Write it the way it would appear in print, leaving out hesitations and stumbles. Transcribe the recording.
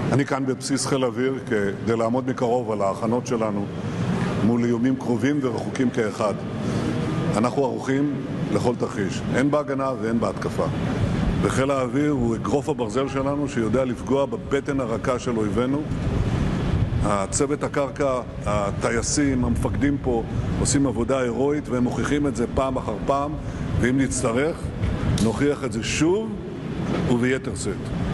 אני כאן בבסיס חיל אוויר כדי לעמוד מקרוב על ההכנות שלנו מול איומים קרובים ורחוקים כאחד. אנחנו ערוכים לכל תרחיש, הן בהגנה והן בהתקפה. וחיל האוויר הוא אגרוף הברזל שלנו שיודע לפגוע בבטן הרכה של אויבינו. הצוות הקרקע, הטייסים, המפקדים פה עושים עבודה הירואית והם מוכיחים את זה פעם אחר פעם, ואם נצטרך נוכיח את זה שוב וביתר שאת.